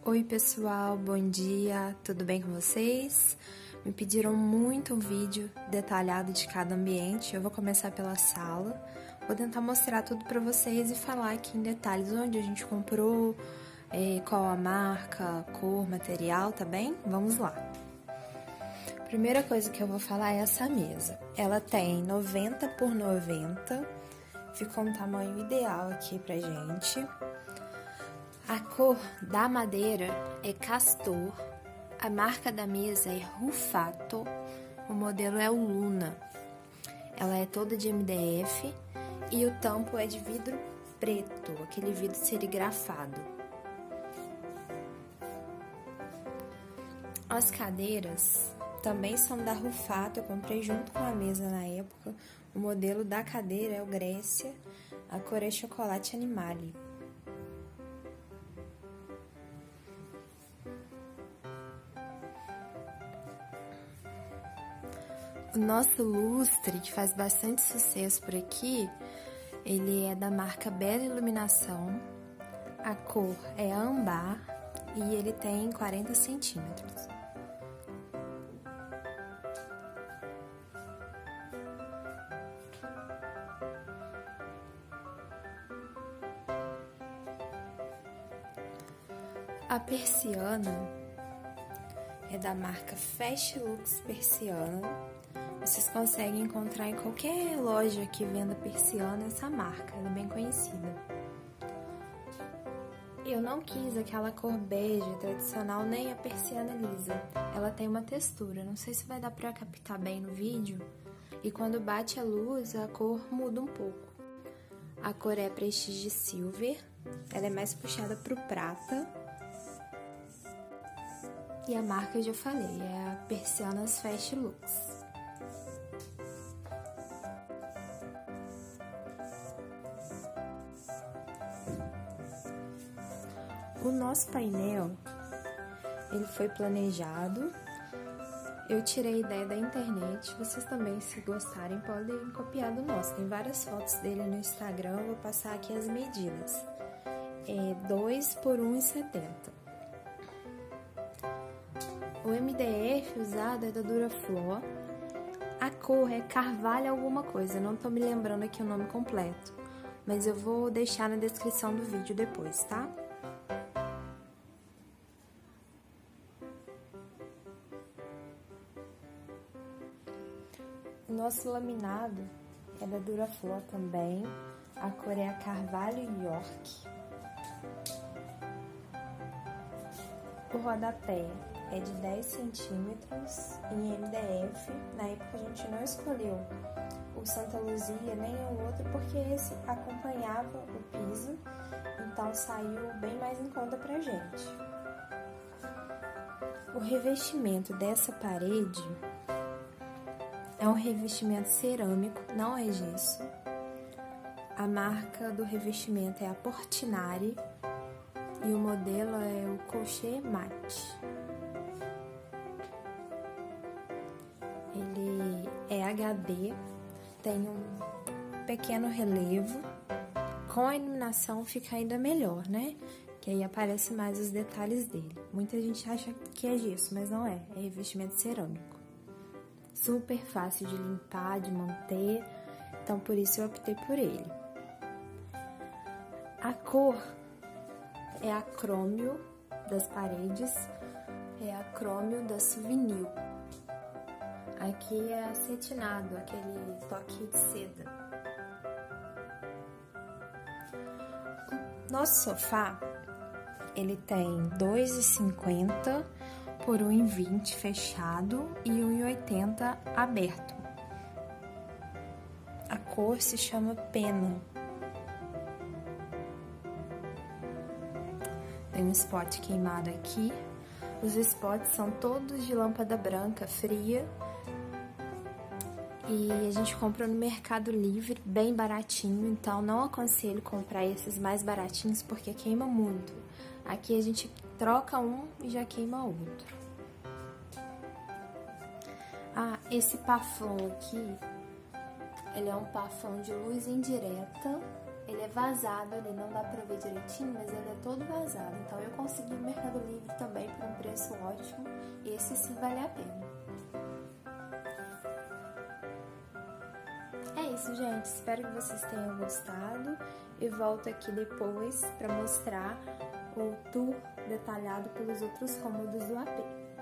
Oi pessoal, bom dia, tudo bem com vocês? Me pediram muito um vídeo detalhado de cada ambiente, eu vou começar pela sala, vou tentar mostrar tudo pra vocês e falar aqui em detalhes onde a gente comprou, qual a marca, cor, material, tá bem? Vamos lá! Primeira coisa que eu vou falar é essa mesa, ela tem 90 por 90, ficou um tamanho ideal aqui pra gente. A cor da madeira é Castor, a marca da mesa é Rufato, o modelo é o Luna. Ela é toda de MDF e o tampo é de vidro preto, aquele vidro serigrafado. As cadeiras também são da Rufato, eu comprei junto com a mesa na época. O modelo da cadeira é o Grécia, a cor é chocolate animale. O nosso lustre, que faz bastante sucesso por aqui, ele é da marca Bela Iluminação, a cor é âmbar e ele tem 40 centímetros. A persiana é da marca Fast Lux Persiana. Vocês conseguem encontrar em qualquer loja que venda persiana essa marca, ela é bem conhecida. Eu não quis aquela cor bege tradicional, nem a persiana lisa. Ela tem uma textura, não sei se vai dar pra captar bem no vídeo. E quando bate a luz, a cor muda um pouco. A cor é Prestige Silver, ela é mais puxada pro prata. E a marca eu já falei, é a Persianas Fast Lux. O nosso painel, ele foi planejado, eu tirei a ideia da internet, vocês também, se gostarem, podem copiar do nosso. Tem várias fotos dele no Instagram, eu vou passar aqui as medidas. É 2 por 1,70. O MDF usado é da Durafloor, a cor é Carvalho alguma coisa, não tô me lembrando aqui o nome completo, mas eu vou deixar na descrição do vídeo depois, tá? O nosso laminado é da Durafloor também, a cor é a Carvalho York. O rodapé é de 10 centímetros em MDF, na época a gente não escolheu o Santa Luzia nem o outro porque esse acompanhava o piso, então saiu bem mais em conta pra gente. O revestimento dessa parede é um revestimento cerâmico, não é gesso. A marca do revestimento é a Portinari e o modelo é o Colcher Mate. Ele é HD, tem um pequeno relevo. Com a iluminação fica ainda melhor, né? Que aí aparece mais os detalhes dele. Muita gente acha que é gesso, mas não é. É revestimento cerâmico. Super fácil de limpar, de manter, então por isso eu optei por ele. A cor é a crômio das paredes, é a crômio da Souvenir. Aqui é acetinado, aquele toque de seda. Nosso sofá, ele tem 2,50 por 1,20 fechado e 1,80 aberto. A cor se chama Pena. Tem um spot queimado aqui. Os spots são todos de lâmpada branca fria. E a gente compra no Mercado Livre, bem baratinho, então não aconselho comprar esses mais baratinhos porque queima muito. Aqui a gente troca um e já queima outro. Ah, esse pafão aqui, ele é um pafão de luz indireta, ele é vazado ali, não dá pra ver direitinho, mas ele é todo vazado. Então eu consegui no Mercado Livre também por um preço ótimo. Esse sim vale a pena. É isso, gente. Espero que vocês tenham gostado. E volto aqui depois para mostrar o tour detalhado pelos outros cômodos do AP.